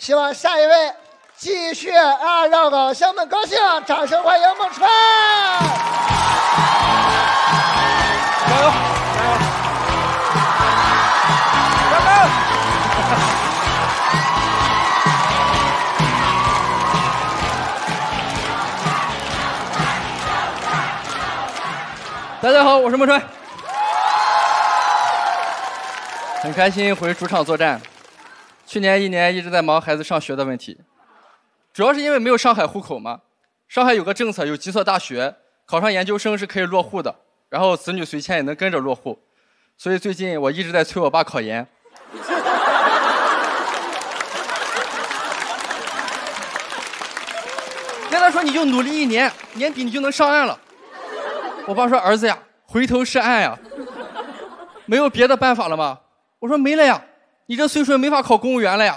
希望下一位继续让老乡们高兴，掌声欢迎孟川！ 加油！加油！大家好，我是孟川，很开心回主场作战。去年1年一直在忙孩子上学的问题，主要是因为没有上海户口嘛。上海有个政策，有几所大学考上研究生是可以落户的，然后子女随迁也能跟着落户。所以最近我一直在催我爸考研。跟他说你就努力1年，年底你就能上岸了。我爸说儿子呀，回头是岸呀，没有别的办法了吗？我说没了呀，你这岁数没法考公务员了呀，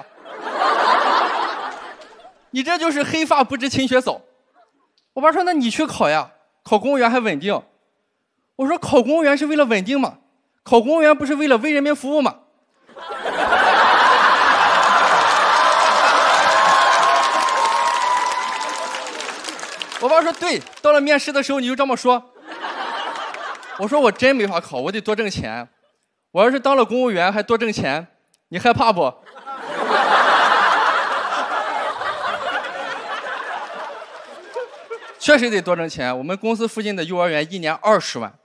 你这就是黑发不知勤学早。我爸说那你去考呀，考公务员还稳定。我说考公务员是为了稳定吗？考公务员不是为了为人民服务吗？我爸说对，到了面试的时候你就这么说。我说我真没法考，我得多挣钱。我要是当了公务员还多挣钱，你害怕不？确实得多挣钱。我们公司附近的幼儿园1年20万。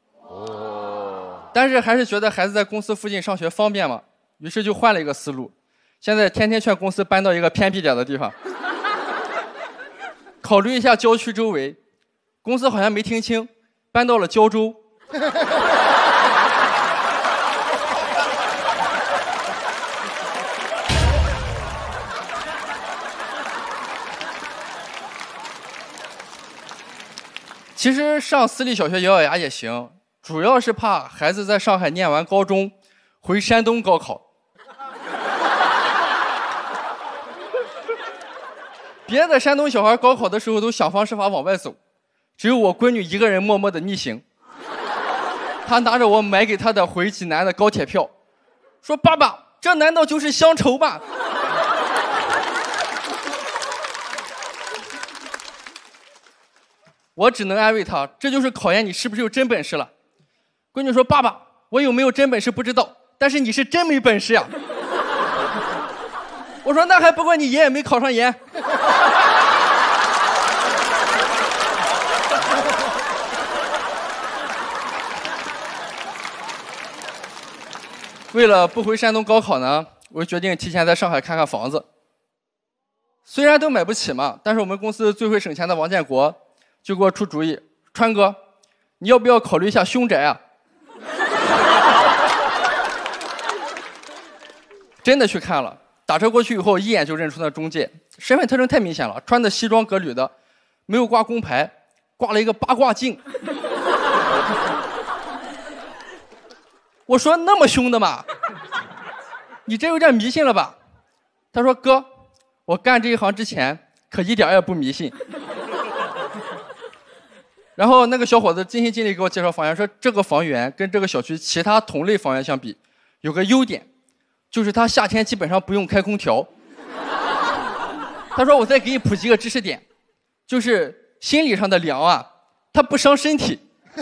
但是还是觉得孩子在公司附近上学方便嘛，于是就换了一个思路。现在天天劝公司搬到一个偏僻点的地方。考虑一下郊区周围，公司好像没听清，搬到了胶州。其实上私立小学咬咬牙也行，主要是怕孩子在上海念完高中回山东高考。别的山东小孩高考的时候都想方设法往外走，只有我闺女一个人默默的逆行。她拿着我买给她的回济南的高铁票，说：“爸爸，这难道就是乡愁吗？”我只能安慰她，这就是考验你是不是有真本事了。闺女说：“爸爸，我有没有真本事不知道，但是你是真没本事呀。”我说：“那还不怪你爷爷没考上研。”为了不回山东高考呢，我决定提前在上海看看房子。虽然都买不起嘛，但是我们公司最会省钱的王建国就给我出主意：“川哥，你要不要考虑一下凶宅啊？”真的去看了，打车过去以后一眼就认出那中介，身份特征太明显了，穿的西装革履的，没有挂工牌，挂了一个八卦镜。我说那么凶的吗？你这有点迷信了吧？他说：“哥，我干这一行之前可一点也不迷信。”然后那个小伙子尽心尽力给我介绍房源，说这个房源跟这个小区其他同类房源相比，有个优点，就是它夏天基本上不用开空调。他说我再给你普及个知识点，就是心理上的凉啊，它不伤身体。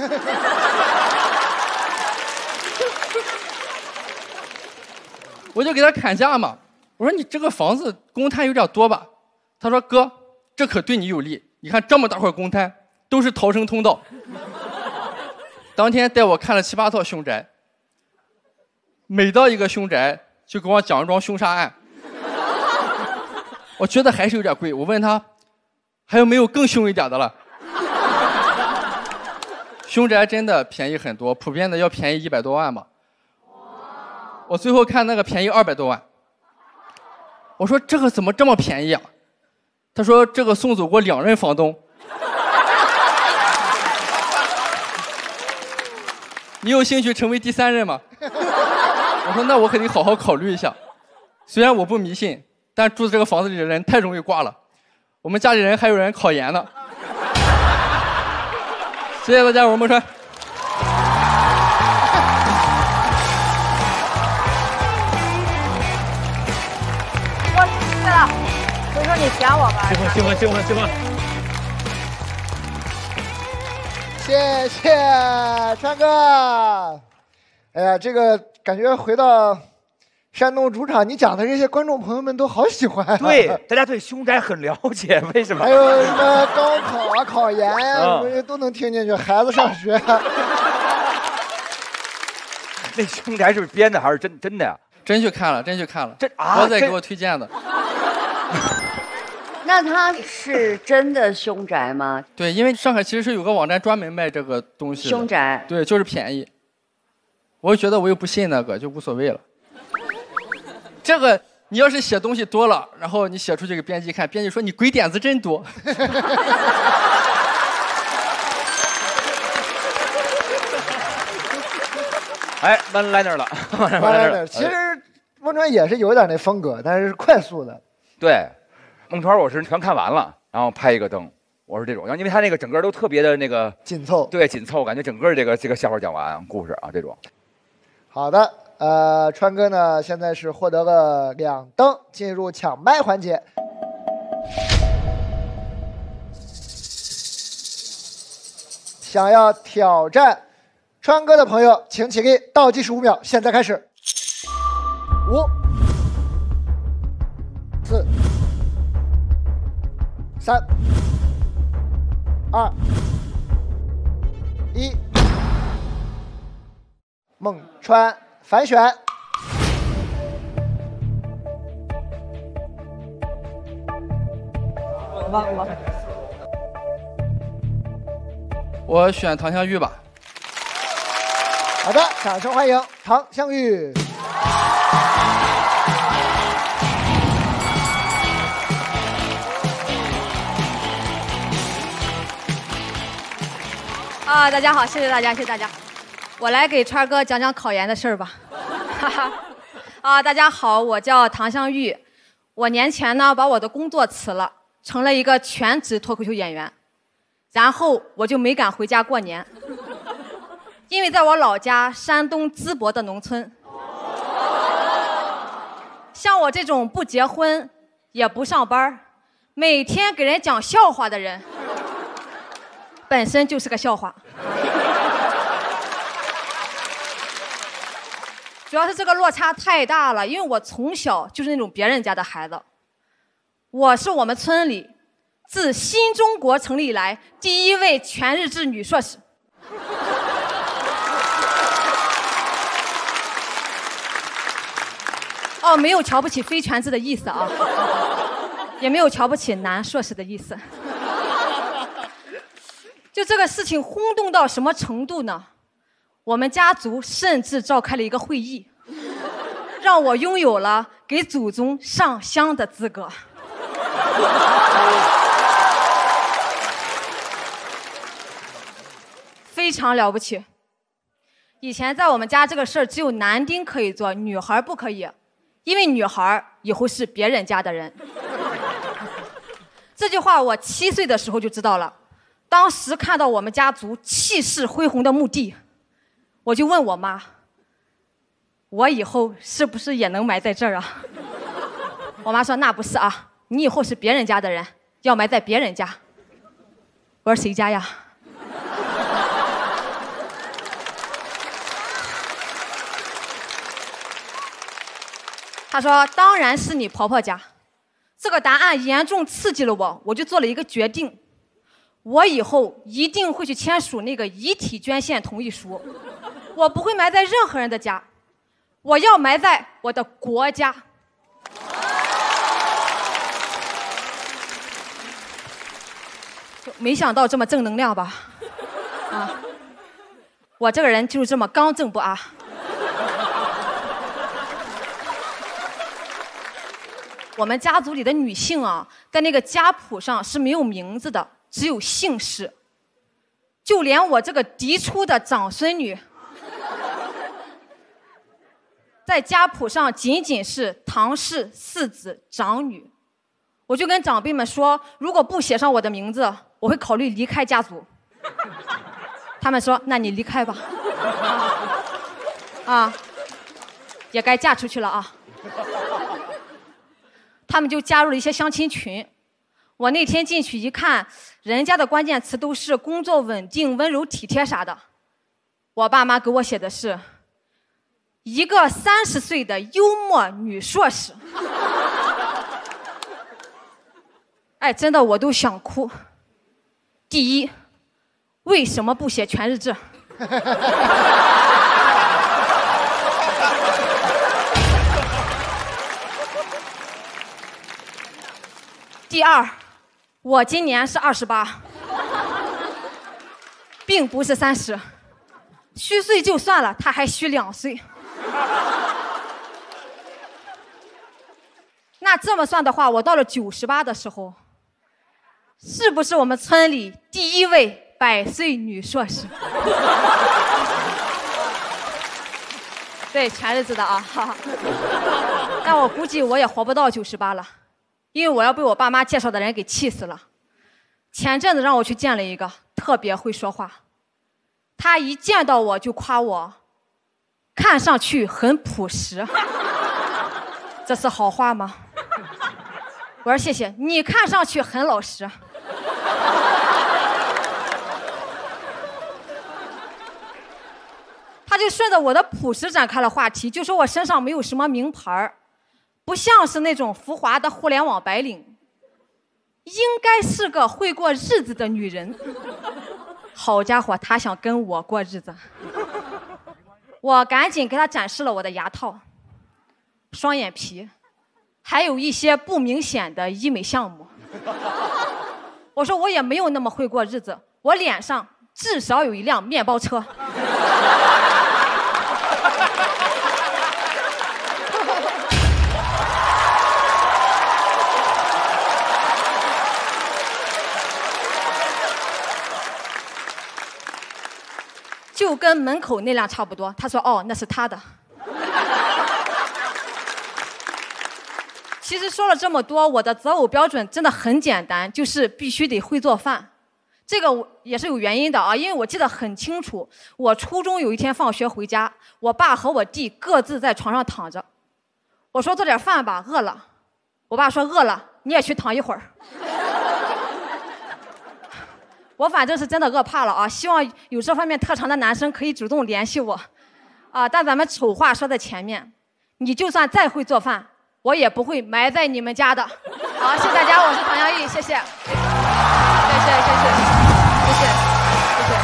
我就给他砍价嘛，我说你这个房子公摊有点多吧？他说哥，这可对你有利，你看这么大块公摊，都是逃生通道。当天带我看了7、8套凶宅，每到一个凶宅就给我讲一桩凶杀案。我觉得还是有点贵，我问他还有没有更凶一点的了。凶宅真的便宜很多，普遍的要便宜100多万吧。我最后看那个便宜200多万，我说这个怎么这么便宜啊？他说这个送走过2任房东。你有兴趣成为第3任吗？我说那我肯定好好考虑一下。虽然我不迷信，但住这个房子里的人太容易挂了。我们家里人还有人考研呢。谢谢大家，我是孟川。 我了，所以说你选我吧。 兴奋！ 谢谢川哥。哎呀，这个感觉回到山东主场，你讲的这些观众朋友们都好喜欢、啊。 对，大家对凶宅很了解，为什么？ 还有什么高考啊、考研呀、什么都能听进去。孩子上学， 那凶宅是不是编的还是真的呀？ 真去看了。我仔给我推荐的。 那它是真的凶宅吗？ 对，因为上海其实是有个网站专门卖这个东西。 凶宅。 对，就是便宜。我觉得我又不信那个，就无所谓了。这个你要是写东西多了，然后你写出去给编辑看，编辑说你鬼点子真多。 哎，one liner 了，one liner。 其实汶川也是有点那风格，但是快速的。 对，孟川我是全看完了，然后拍一个灯，我是这种，然后因为他那个整个都特别的那个紧凑， 对，紧凑，感觉整个这个笑话讲完故事啊这种。 好的，川哥呢现在是获得了2灯，进入抢麦环节。想要挑战川哥的朋友，请起立，倒计时5秒，现在开始。5、4、3、2、1。孟川反选。 我选唐香玉吧。 好的，掌声欢迎唐香玉。 大家好，谢谢大家。我来给川哥讲讲考研的事儿吧。大家好，我叫唐香玉。我年前呢把我的工作辞了，成了一个全职脱口秀演员。然后我就没敢回家过年，因为在我老家山东淄博的农村，像我这种不结婚也不上班，每天给人讲笑话的人，本身就是个笑话。主要是这个落差太大了，因为我从小就是那种别人家的孩子。我是我们村里自新中国成立以来第1位全日制女硕士。没有瞧不起非全制的意思啊，也没有瞧不起男硕士的意思。就这个事情轰动到什么程度呢？我们家族甚至召开了一个会议，让我拥有了给祖宗上香的资格。非常了不起。以前在我们家这个事儿只有男丁可以做，女孩不可以，因为女孩以后是别人家的人。这句话我7岁的时候就知道了，当时看到我们家族气势恢宏的墓地，我就问我妈，我以后是不是也能埋在这儿啊？我妈说那不是啊，你以后是别人家的人，要埋在别人家。我说谁家呀？她说当然是你婆婆家。这个答案严重刺激了我，我就做了一个决定，我以后一定会去签署那个遗体捐献同意书，我不会埋在任何人的家，我要埋在我的国家。没想到这么正能量吧？我这个人就是这么刚正不阿。我们家族里的女性啊，在那个家谱上是没有名字的，只有姓氏。就连我这个嫡出的长孙女，在家谱上仅仅是唐氏4子长女。我就跟长辈们说，如果不写上我的名字，我会考虑离开家族。他们说，那你离开吧。也该嫁出去了啊。 他们就加入了一些相亲群。我那天进去一看，人家的关键词都是工作稳定、温柔体贴啥的。我爸妈给我写的是一个30岁的幽默女硕士。哎，真的我都想哭。第一，为什么不写全日制？第二，我今年是28，并不是30，虚岁就算了，他还虚2岁。那这么算的话，我到了98的时候，是不是我们村里第1位100岁女硕士？对，全日制的啊，哈哈。但我估计我也活不到98了，因为我要被我爸妈介绍的人给气死了。前阵子让我去见了一个特别会说话，他一见到我就夸我，看上去很朴实。这是好话吗？我说谢谢，你看上去很老实。他就顺着我的朴实展开了话题，就说我身上没有什么名牌，不像是那种浮华的互联网白领，应该是个会过日子的女人。好家伙，他想跟我过日子。我赶紧给他展示了我的牙套、双眼皮，还有一些不明显的医美项目。我说我也没有那么会过日子，我脸上至少有一辆面包车。就跟门口那辆差不多。他说：“哦，那是他的。”其实说了这么多，我的择偶标准真的很简单，就是必须得会做饭。这个我也是有原因的啊，因为我记得很清楚，我初中有一天放学回家，我爸和我弟各自在床上躺着。我说做点饭吧，饿了。我爸说饿了，你也去躺一会儿。我反正是真的饿怕了啊！希望有这方面特长的男生可以主动联系我，啊！但咱们丑话说在前面，你就算再会做饭，我也不会埋在你们家的。好，谢谢大家，我是唐湘玉，谢谢，谢谢，谢谢，谢谢，谢谢。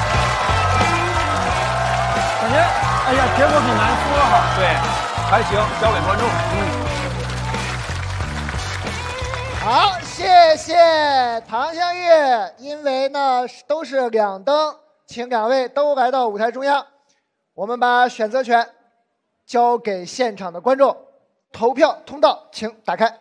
感觉，哎呀，结果很难说哈。 对，还行，交给观众。 好，谢谢唐湘玉。因为呢都是2灯，请2位都来到舞台中央。我们把选择权交给现场的观众，投票通道请打开。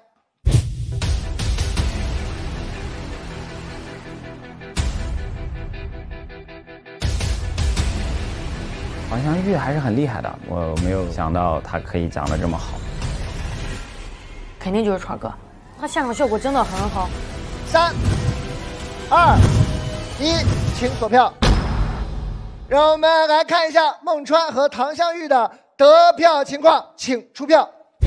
黄湘玉还是很厉害的，我没有想到她可以讲得这么好。 肯定就是川哥，他现场效果真的很好。 3、2、1，请锁票。让我们来看一下孟川和唐湘玉的得票情况，请出票。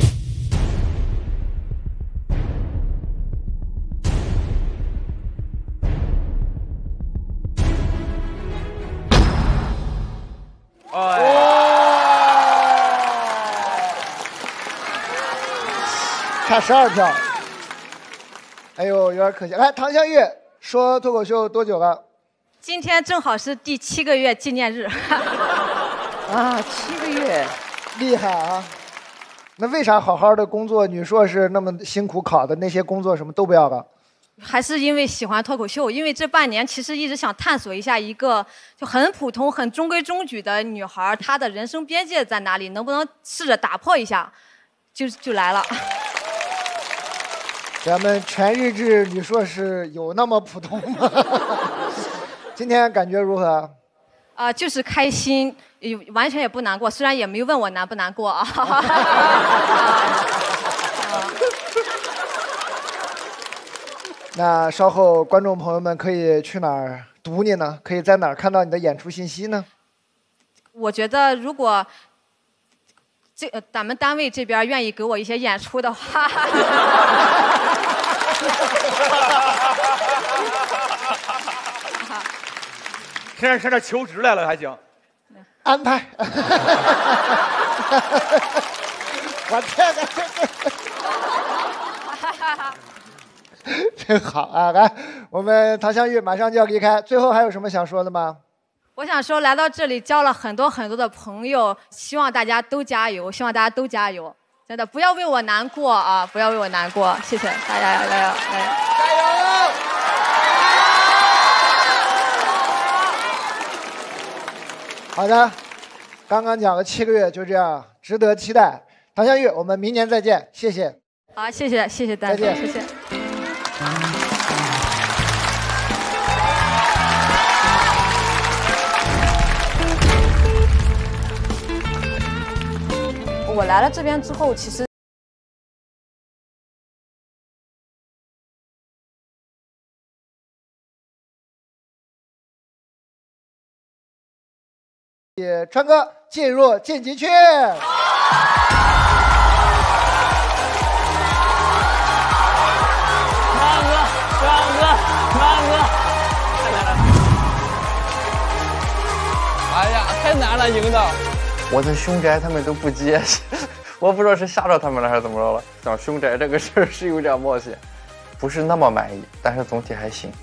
差12票，哎呦，有点可惜。来，唐湘玉说脱口秀多久了？ 今天正好是第7个月纪念日。 啊，7个月， 厉害啊！那为啥好好的工作，女硕士那么辛苦考的那些工作什么都不要了？ 还是因为喜欢脱口秀，因为这半年其实一直想探索一下一个就很普通、很中规中矩的女孩，她的人生边界在哪里，能不能试着打破一下，就来了。 咱们全日制女硕士有那么普通吗？今天感觉如何？ 就是开心，完全也不难过，虽然也没问我难不难过啊。 那稍后观众朋友们可以去哪儿读你呢？可以在哪儿看到你的演出信息呢？ 我觉得如果咱们单位这边愿意给我一些演出的话， 现在上这求职来了还行， 安排。我天哪，真好啊！来，我们唐湘玉马上就要离开，最后还有什么想说的吗？ 我想说，来到这里交了很多很多的朋友，希望大家都加油，希望大家都加油，真的不要为我难过啊！不要为我难过，谢谢大家，加油！ 加油！好的，刚刚讲了7个月，就这样，值得期待。唐湘玉，我们明年再见，谢谢。 好，谢谢大家，谢谢。 我来了这边之后，其实川哥进入晋级区。 哎呀，太难了，赢的。 我的凶宅他们都不接，我不知道是吓着他们了还是怎么着了。上凶宅这个事儿是有点冒险，不是那么满意，但是总体还行。